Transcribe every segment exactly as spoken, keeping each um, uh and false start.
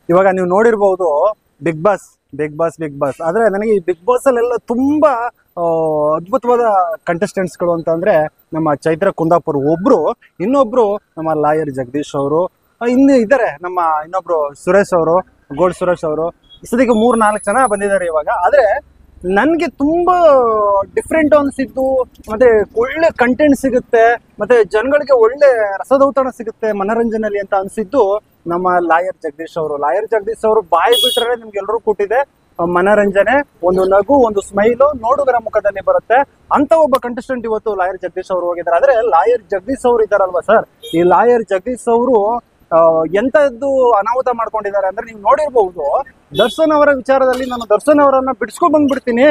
ಇವಾಗ ನೀವು ನೋಡಿರ್ಬಹುದು Bigg Boss Bigg Boss Bigg Boss ಆದ್ರೆ ನನಗೆ ಈ ಬಿಗ್ ಬಾಸ್ ಅಲ್ಲೆಲ್ಲ ತುಂಬಾ ಅದ್ಭುತವಾದ ಕಂಟೆಸ್ಟೆಂಟ್ಸ್ಗಳು ಅಂತಂದ್ರೆ ನಮ್ಮ ಚೈತ್ರ ಕುಂದಾಪುರ್ ಒಬ್ರು, ಇನ್ನೊಬ್ರು ನಮ್ಮ ಲಾಯರ್ ಜಗದೀಶ್ ಅವರು, ಇನ್ನು ಇದ್ದಾರೆ ನಮ್ಮ ಇನ್ನೊಬ್ರು ಸುರೇಶ್ ಅವರು, ಗೋಲ್ಡ್ ಸುರೇಶ್ ಅವರು. ಇಷ್ಟೊತ್ತಿಗೆ ಮೂರ್ ನಾಲ್ಕು ಜನ ಬಂದಿದ್ದಾರೆ ಇವಾಗ. ಆದ್ರೆ ನನ್ಗೆ ತುಂಬಾ ಡಿಫ್ರೆಂಟ್ ಅನ್ಸಿದ್ದು, ಮತ್ತೆ ಒಳ್ಳೆ ಕಂಟೆಂಟ್ ಸಿಗುತ್ತೆ, ಮತ್ತೆ ಜನಗಳಿಗೆ ಒಳ್ಳೆ ರಸದೌತಣ ಸಿಗುತ್ತೆ ಮನರಂಜನೆಯಲ್ಲಿ ಅಂತ ಅನ್ಸಿದ್ದು ನಮ್ಮ ಲಾಯರ್ ಜಗದೀಶ್ ಅವರು. ಲಾಯರ್ ಜಗದೀಶ್ ಅವರು ಬಾಯಿ ಬಿಟ್ರೆ ನಿಮ್ಗೆಲ್ರೂ ಕೊಟ್ಟಿದೆ ಮನರಂಜನೆ, ಒಂದು ನಗು, ಒಂದು ಸ್ಮೈಲು ನೋಡುಗರ ಮುಖದಲ್ಲಿ ಬರುತ್ತೆ. ಅಂತ ಒಬ್ಬ ಕಂಟೆಸ್ಟೆಂಟ್ ಇವತ್ತು ಲಾಯರ್ ಜಗದೀಶ್ ಅವರು ಹೋಗಿದ್ದಾರೆ. ಆದ್ರೆ ಲಾಯರ್ ಜಗದೀಶ್ ಅವರು ಇದಾರಲ್ವಾ ಸರ್, ಈ ಲಾಯರ್ ಜಗದೀಶ್ ಅವರು ಎಂತದ್ದು ಅನಾಹುತ ಮಾಡ್ಕೊಂಡಿದ್ದಾರೆ ಅಂದ್ರೆ ನೀವು ನೋಡಿರ್ಬಹುದು. ದರ್ಶನ್ ಅವರ ವಿಚಾರದಲ್ಲಿ ನಾನು ದರ್ಶನ್ ಅವರನ್ನ ಬಿಡಿಸ್ಕೊಂಡ್ ಬಂದ್ಬಿಡ್ತೀನಿ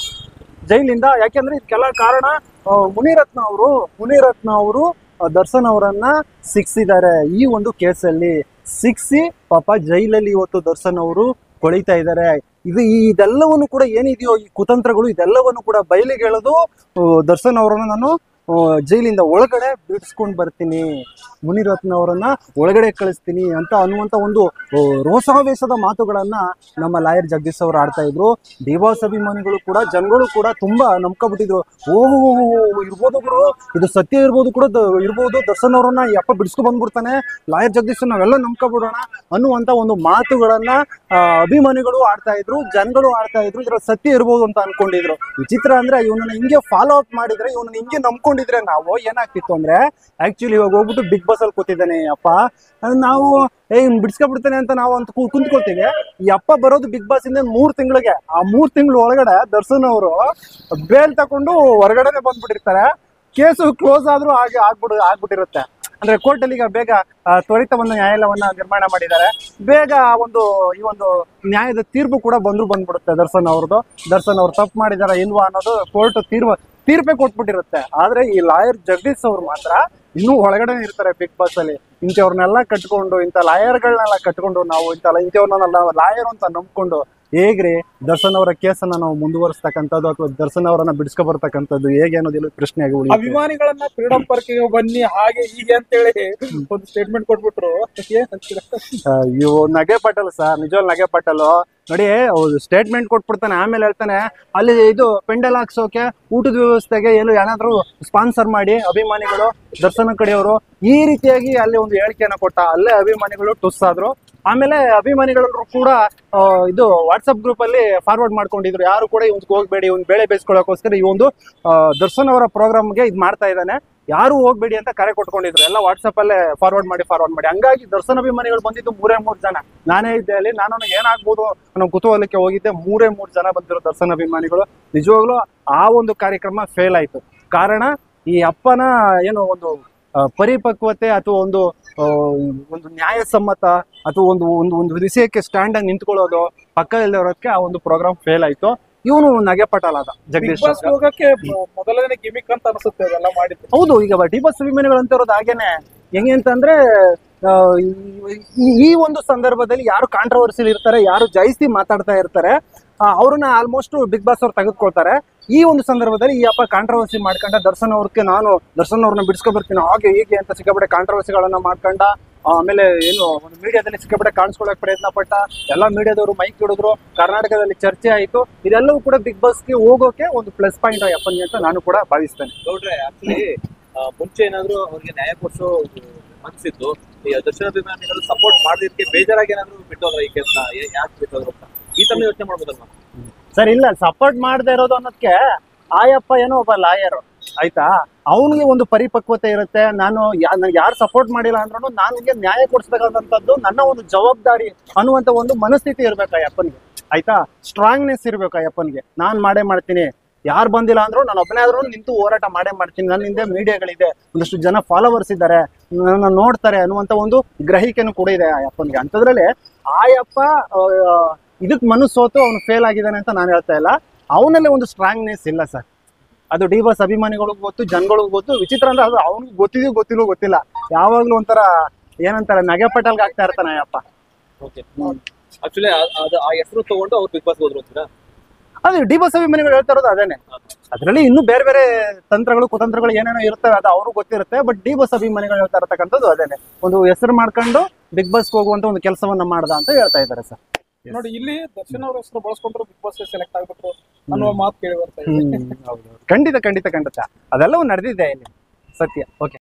ಜೈಲಿಂದ. ಯಾಕೆಂದ್ರೆ ಇದಕ್ಕೆಲ್ಲ ಕಾರಣ ಮುನಿರತ್ನ ಅವರು ಮುನಿರತ್ನ ಅವರು ದರ್ಶನ್ ಅವರನ್ನ ಸಿಕ್ಸಿದ್ದಾರೆ. ಈ ಒಂದು ಕೇಸಲ್ಲಿ ಸಿಕ್ಸಿ ಪಾಪ ಜೈಲಲ್ಲಿ ಇವತ್ತು ದರ್ಶನ್ ಅವರು ಕೊಳಿತಾ ಇದ್ದಾರೆ. ಇದು ಇದೆಲ್ಲವನ್ನು ಕೂಡ ಏನಿದೆಯೋ ಈ ಕುತಂತ್ರಗಳು ಇದೆಲ್ಲವನ್ನು ಕೂಡ ಬಯಲಿಗೆ ಎಳೆದು ದರ್ಶನ್ ಅವರನ್ನ ನಾನು ಜೈಲಿಂದ ಒಳಗಡೆ ಬಿಡಿಸ್ಕೊಂಡು ಬರ್ತೀನಿ, ಮುನಿರತ್ನ ಅವರನ್ನ ಒಳಗಡೆ ಕಳಿಸ್ತೀನಿ ಅಂತ ಅನ್ನುವಂತ ಒಂದು ರೋಷಾವೇಶದ ಮಾತುಗಳನ್ನ ನಮ್ಮ ಲಾಯರ್ ಜಗದೀಶ್ ಅವರು ಆಡ್ತಾ ಇದ್ರು. ಡಿ ಬಾಸ್ ಅಭಿಮಾನಿಗಳು ಕೂಡ ಜನಗಳು ಕೂಡ ತುಂಬಾ ನಂಬ್ಕೊಬಿಟ್ಟಿದ್ರು. ಓಹೋ ಇರ್ಬೋದು ಗುರು, ಇದು ಸತ್ಯ ಇರ್ಬೋದು ಕೂಡ ಇರ್ಬೋದು, ದರ್ಶನ್ ಅವರನ್ನ ಈ ಅಪ್ಪ ಬಿಡಿಸ್ಕೊ ಬಂದ್ಬಿಡ್ತಾನೆ, ಲಾಯರ್ ಜಗದೀಶ್ ನಾವೆಲ್ಲ ನಂಬ್ಕೊಬಿಡೋಣ ಅನ್ನುವಂತ ಒಂದು ಮಾತುಗಳನ್ನ ಅಭಿಮಾನಿಗಳು ಆಡ್ತಾ ಇದ್ರು, ಜನಗಳು ಆಡ್ತಾ ಇದ್ರು. ಇದ್ರ ಸತ್ಯ ಇರ್ಬೋದು ಅಂತ ಅನ್ಕೊಂಡಿದ್ರು. ವಿಚಿತ್ರ ಅಂದ್ರೆ ಇವನನ್ನ ಹಿಂಗೆ ಫಾಲೋ ಅಪ್ ಮಾಡಿದ್ರೆ, ಇವನನ್ನ ಹಿಂಗೆ ನಂಬ್ಕೊಂಡು ಿದ್ರೆ ನಾವು ಏನಾಗ್ತಿತ್ತು ಅಂದ್ರೆ ಆಕ್ಚುಲಿ ಇವಾಗ ಹೋಗ್ಬಿಟ್ಟು ಬಿಗ್ ಬಾಸ್ ಅಲ್ಲಿ ಕೂತಿದ್ದಾನೆ ಅಪ್ಪ, ನಾವು ಏ ಬಿಡಿಸ್ಕೊಬಿಡ್ತಾನೆ ಅಂತ ನಾವು ಅಂತ ಕುಂತ್ಕೊಳ್ತೀವಿ. ಈ ಅಪ್ಪ ಬರೋದು ಬಿಗ್ ಬಾಸ್ ಇಂದ ಮೂರ್ ತಿಂಗಳಿಗೆ, ಆ ಮೂರ್ ತಿಂಗಳು ಒಳಗಡೆ ದರ್ಶನ್ ಅವರು ಬೇಲ್ ತಕೊಂಡು ಹೊರಗಡೆನೆ ಬಂದ್ಬಿಟ್ಟಿರ್ತಾರೆ. ಕೇಸು ಕ್ಲೋಸ್ ಆದ್ರೂ ಹಾಗೆ ಆಗ್ಬಿಡು ಆಗ್ಬಿಟ್ಟಿರುತ್ತೆ. ಅಂದ್ರೆ ಕೋರ್ಟ್ ಅಲ್ಲಿ ಈಗ ಬೇಗ ತ್ವರಿತ ಒಂದು ನ್ಯಾಯಾಲಯವನ್ನ ನಿರ್ಮಾಣ ಮಾಡಿದ್ದಾರೆ. ಬೇಗ ಒಂದು ಈ ಒಂದು ನ್ಯಾಯದ ತೀರ್ಪು ಕೂಡ ಬಂದ್ರು ಬಂದ್ಬಿಡುತ್ತೆ ದರ್ಶನ್ ಅವ್ರದ್ದು. ದರ್ಶನ್ ಅವ್ರು ತಪ್ಪು ಮಾಡಿದಾರ ಇಲ್ವಾ ಅನ್ನೋದು ಕೋರ್ಟ್ ತೀರ್ಪು ತೀರ್ಪೇ ಕೊಟ್ಬಿಟ್ಟಿರುತ್ತೆ. ಆದ್ರೆ ಈ ಲಾಯರ್ ಜಗದೀಶ್ ಅವ್ರು ಮಾತ್ರ ಇನ್ನೂ ಒಳಗಡೆ ಇರ್ತಾರೆ ಬಿಗ್ ಬಾಸ್ ಅಲ್ಲಿ. ಇಂಥವ್ರನ್ನೆಲ್ಲ ಕಟ್ಕೊಂಡು, ಇಂಥ ಲಾಯರ್ಗಳನ್ನೆಲ್ಲ ಕಟ್ಕೊಂಡು ನಾವು ಇಂಥ ಇಂಥವ್ರನ್ನೆಲ್ಲ ಲಾಯರ್ ಅಂತ ನಂಬ್ಕೊಂಡು ಹೇಗ್ರಿ ದರ್ಶನ್ ಅವರ ಕೇಸನ್ನ ನಾವು ಮುಂದುವರಿಸ್ತಕ್ಕಂಥದ್ದು ಅಥವಾ ದರ್ಶನ್ ಅವರನ್ನ ಬಿಡಿಸ್ಕೊ ಬರ್ತಕ್ಕಂಥದ್ದು ಹೇಗೆ ಅನ್ನೋದಿಲ್ಲ ಪ್ರಶ್ನೆ ಆಗಿ ಉಳಿಯುತ್ತೆ. ಅಭಿಮಾನಿಗಳನ್ನ ಫ್ರೀಡಮ್ ಪಾರ್ಕಿಗೆ ಬನ್ನಿ ಹಾಗೆ ಹೀಗೆ ಅಂತೇಳಿ ಒಂದು ಸ್ಟೇಟ್ಮೆಂಟ್ ಕೊಟ್ಬಿಟ್ರು. ಇವು ನಗೆ ಪಟಲ್ ಸರ್, ನಿಜವಾಗ್ ನಗೆ ಪಟಲ್ ನೋಡಿ. ಸ್ಟೇಟ್ಮೆಂಟ್ ಕೊಟ್ಬಿಡ್ತಾನೆ, ಆಮೇಲೆ ಹೇಳ್ತಾನೆ ಅಲ್ಲಿ ಇದು ಪೆಂಡಲ್ ಹಾಕ್ಸೋಕೆ ಊಟದ ವ್ಯವಸ್ಥೆಗೆ ಏನು ಏನಾದ್ರು ಸ್ಪಾನ್ಸರ್ ಮಾಡಿ ಅಭಿಮಾನಿಗಳು ದರ್ಶನ ಕಡೆಯವರು ಈ ರೀತಿಯಾಗಿ ಅಲ್ಲಿ ಒಂದು ಹೇಳಿಕೆಯನ್ನ ಕೊಟ್ಟ. ಅಲ್ಲೇ ಅಭಿಮಾನಿಗಳು ಟುಸ್ ಆದ್ರು. ಆಮೇಲೆ ಅಭಿಮಾನಿಗಳರು ಕೂಡ ಇದು ವಾಟ್ಸಪ್ ಗ್ರೂಪ್ ಅಲ್ಲಿ ಫಾರ್ವರ್ಡ್ ಮಾಡ್ಕೊಂಡಿದ್ರು, ಯಾರು ಕೂಡ ಇವ್ನಿಗೆ ಹೋಗ್ಬೇಡಿ, ಇವ್ನು ಬೇಳೆ ಬೇಯಿಸ್ಕೊಳ್ಳೋಕೋಸ್ಕರ ಈ ಒಂದು ದರ್ಶನ್ ಅವರ ಪ್ರೋಗ್ರಾಮ್ಗೆ ಇದು ಮಾಡ್ತಾ ಇದ್ದಾನೆ, ಯಾರು ಹೋಗ್ಬೇಡಿ ಅಂತ ಕರೆ ಕೊಟ್ಕೊಂಡಿದ್ರು. ಎಲ್ಲ ವಾಟ್ಸಪ್ ಅಲ್ಲೇ ಫಾರ್ವರ್ಡ್ ಮಾಡಿ ಫಾರ್ವರ್ಡ್ ಮಾಡಿ ಹಂಗಾಗಿ ದರ್ಶನ್ ಅಭಿಮಾನಿಗಳು ಬಂದಿದ್ದು ಮೂರೇ ಮೂರು ಜನ. ನಾನೇ ಇದ್ದೆ ಅಲ್ಲಿ, ನಾನು ಏನಾಗ್ಬೋದು ಅನ್ನೋ ಕುತೂಹಲಕ್ಕೆ ಹೋಗಿದ್ದೆ. ಮೂರೇ ಮೂರು ಜನ ಬಂದಿರೋ ದರ್ಶನ್ ಅಭಿಮಾನಿಗಳು. ನಿಜವಾಗ್ಲೂ ಆ ಒಂದು ಕಾರ್ಯಕ್ರಮ ಫೇಲ್ ಆಯ್ತು. ಕಾರಣ ಈ ಅಪ್ಪನ ಏನು ಒಂದು ಪರಿಪಕ್ವತೆ ಅಥವಾ ಒಂದು ಒಂದು ನ್ಯಾಯಸಮ್ಮತ ಅಥವಾ ಒಂದು ಒಂದು ಒಂದು ವಿಷಯಕ್ಕೆ ಸ್ಟ್ಯಾಂಡ್ ಆಗಿ ನಿಂತ್ಕೊಳ್ಳೋದು ಪಕ್ಕ ಇಲ್ಲದವರಕ್ಕೆ ಆ ಒಂದು ಪ್ರೋಗ್ರಾಮ್ ಫೇಲ್ ಆಯ್ತು. ಇವನು ನಗೆ ಪಟಲಾದ ಜಗದೀಶ್ ಹೋಗಕ್ಕೆ ಮೊದಲನೇ ಗಿಮಿಕ್ ಅಂತ ಅನಿಸುತ್ತೆ ಅದೆಲ್ಲ ಮಾಡಿದ್ದು. ಹೌದು, ಈಗ ಡಿ ಬಾಸ್ ಅಭಿಮಾನಿಗಳು ಅಂತ ಇರೋದು ಹಾಗೇನೆ. ಹೆಂಗೆ ಅಂತಂದ್ರೆ ಈ ಒಂದು ಸಂದರ್ಭದಲ್ಲಿ ಯಾರು ಕಾಂಟ್ರವರ್ಸಿಲ್ ಇರ್ತಾರೆ, ಯಾರು ಜಾಸ್ತಿ ಮಾತಾಡ್ತಾ ಇರ್ತಾರೆ, ಅವ್ರನ್ನ ಆಲ್ಮೋಸ್ಟ್ ಬಿಗ್ ಬಾಸ್ ಅವ್ರು ತೆಗೆದುಕೊಳ್ತಾರೆ. ಈ ಒಂದು ಸಂದರ್ಭದಲ್ಲಿ ಈ ಅಪ್ಪ ಕಾಂಟ್ರವರ್ಸಿ ಮಾಡ್ಕೊಂಡ ದರ್ಶನ್ ಅವ್ರಿಗೆ ನಾನು ದರ್ಶನ್ ಅವ್ರನ್ನ ಬಿಡಿಸ್ಕೊಂಡ್ ಬರ್ತೀನಿ ಹಾಗೆ ಹೀಗೆ ಅಂತ ಸಿಕ್ಕಾಪಟ್ಟೆ ಕಾಂಟ್ರವರ್ಸಿಗಳನ್ನ ಮಾಡ್ಕೊಂಡ. ಆಮೇಲೆ ಏನು ಒಂದು ಮೀಡಿಯಾದಲ್ಲಿ ಸಿಕ್ಕಾಪಟ್ಟೆ ಕಾಣಿಸ್ಕೊಳ್ಳೋಕೆ ಪ್ರಯತ್ನ ಪಟ್ಟ. ಎಲ್ಲ ಮೀಡಿಯಾದವರು ಮೈಕ್ ಹಿಡಿದ್ರು, ಕರ್ನಾಟಕದಲ್ಲಿ ಚರ್ಚೆ ಆಯಿತು. ಇದೆಲ್ಲವೂ ಕೂಡ ಬಿಗ್ ಬಾಸ್ಗೆ ಹೋಗೋಕೆ ಒಂದು ಪ್ಲಸ್ ಪಾಯಿಂಟ್ ಅಪ್ಪನಿಗೆ ಅಂತ ನಾನು ಕೂಡ ಭಾವಿಸ್ತೇನೆ. ನೋಡ್ರೆ ಆಕ್ಚುಲಿ ಮುಂಚೆ ಏನಾದ್ರು ಅವ್ರಿಗೆ ನ್ಯಾಯ ಕೊಡಿಸೋ ಮನಸ್ಸಿದ್ದು, ಈ ದರ್ಶನ ಅಭಿಮಾನಿಗಳು ಸಪೋರ್ಟ್ ಮಾಡೋದಕ್ಕೆ ಬೇಜಾರಾಗಿ ಏನಾದ್ರು ಬಿಟ್ಟೋದ್ರ ಈ ಕೇಸ್ನ, ಯಾಕೆ ಬಿಟ್ಟೋದ್ರು ಅಂತ ಈ ತರ ಯೋಚನೆ ಮಾಡ್ಬೋದಲ್ವಾ ಸರ್? ಇಲ್ಲ, ಸಪೋರ್ಟ್ ಮಾಡದೇ ಇರೋದು ಅನ್ನೋದಕ್ಕೆ ಆಯಪ್ಪ ಏನೋ ಒಬ್ಬ ಲಾಯರ್ ಆಯ್ತಾ, ಅವನಿಗೆ ಒಂದು ಪರಿಪಕ್ವತೆ ಇರುತ್ತೆ. ನಾನು ನನಗೆ ಯಾರು ಸಪೋರ್ಟ್ ಮಾಡಿಲ್ಲ ಅಂದ್ರೂ ನನಗೆ ನ್ಯಾಯ ಕೊಡಿಸ್ಬೇಕಾದಂಥದ್ದು ನನ್ನ ಒಂದು ಜವಾಬ್ದಾರಿ ಅನ್ನುವಂಥ ಒಂದು ಮನಸ್ಥಿತಿ ಇರ್ಬೇಕು ಅಯ್ಯಪ್ಪನಿಗೆ ಆಯ್ತಾ. ಸ್ಟ್ರಾಂಗ್ನೆಸ್ ಇರ್ಬೇಕು ಅಯ್ಯಪ್ಪನಿಗೆ. ನಾನು ಮಾಡೇ ಮಾಡ್ತೀನಿ, ಯಾರು ಬಂದಿಲ್ಲ ಅಂದ್ರೂ ನಾನು ಒಬ್ಬನೇ ಆದ್ರೂ ನಿಂತು ಹೋರಾಟ ಮಾಡೇ ಮಾಡ್ತೀನಿ, ನನ್ನ ಹಿಂದೆ ಮೀಡಿಯಾಗಳಿದೆ, ಒಂದಷ್ಟು ಜನ ಫಾಲೋವರ್ಸ್ ಇದ್ದಾರೆ, ನನ್ನ ನೋಡ್ತಾರೆ ಅನ್ನುವಂಥ ಒಂದು ಗ್ರಹಿಕೆನೂ ಕೂಡ ಇದೆ ಅಯ್ಯಪ್ಪನಿಗೆ. ಅಂಥದ್ರಲ್ಲಿ ಆಯಪ್ಪ ಇದಕ್ಕೆ ಮನಸ್ಸೋತು ಅವನು ಫೇಲ್ ಆಗಿದ್ದಾನೆ ಅಂತ ನಾನು ಹೇಳ್ತಾ ಇಲ್ಲ. ಅವನಲ್ಲಿ ಒಂದು ಸ್ಟ್ರಾಂಗ್ನೆಸ್ ಇಲ್ಲ ಸರ್. ಅದು ಡಿ ಬಾಸ್ ಅಭಿಮಾನಿಗಳಿಗೂ ಗೊತ್ತು, ಜನಗಳಿಗೂ ಗೊತ್ತು. ವಿಚಿತ್ರ ಅಂದ್ರೆ ಅದು ಅವ್ನಿಗೆ ಗೊತ್ತಿದೆಯೋ ಗೊತ್ತಿಲ್ಲೋ ಗೊತ್ತಿಲ್ಲ, ಯಾವಾಗ್ಲೂ ಒಂಥರ ಏನಂತಾರೆ ನಗೆ ಪಟಲ್ಗೆ ಆಗ್ತಾ ಇರ್ತಾನೆ ಅಯ್ಯಪ್ಪ. ಆಕ್ಚುಲಿ ಆ ಹೆಸರು ತಗೊಂಡು ಅವ್ರು ಬಿಗ್ ಬಾಸ್ ಹೋದ್ರು ಅಂತೀರಾ? ಅದೇ ಡಿ ಬಾಸ್ ಅಭಿಮಾನಿಗಳು ಹೇಳ್ತಾ ಇರೋದು ಅದೇನೆ. ಅದರಲ್ಲಿ ಇನ್ನೂ ಬೇರೆ ಬೇರೆ ತಂತ್ರಗಳು ಕುತಂತ್ರಗಳು ಏನೇನೋ ಇರ್ತವೆ, ಅದು ಅವ್ರಿಗೂ ಗೊತ್ತಿರುತ್ತೆ. ಬಟ್ ಡಿ ಬಾಸ್ ಅಭಿಮಾನಿಗಳು ಹೇಳ್ತಾ ಇರತಕ್ಕಂಥದ್ದು ಅದೇನೆ. ಒಂದು ಹೆಸರು ಮಾಡ್ಕೊಂಡು ಬಿಗ್ ಬಾಸ್ ಹೋಗುವಂತ ಒಂದು ಕೆಲಸವನ್ನ ಮಾಡ್ದ ಅಂತ ಹೇಳ್ತಾ ಇದ್ದಾರೆ ಸರ್. ನೋಡಿ ಇಲ್ಲಿ ದರ್ಶನ್ ಅವ್ರ ಹೆಸರು ಬಳಸ್ಕೊಂಡ್ರು ಬಿಗ್ ಬಾಸ್ ಸೆಲೆಕ್ಟ್ ಆಗ್ಬೇಕು ಅನ್ನುವ ಮಾತು ಕೇಳಿ ಬರ್ತಾ ಇದೆ. ಖಂಡಿತ ಖಂಡಿತ ಖಂಡಿತ ಅದೆಲ್ಲವೂ ನಡೆದಿದೆ ಇಲ್ಲಿ ಸತ್ಯ. ಓಕೆ.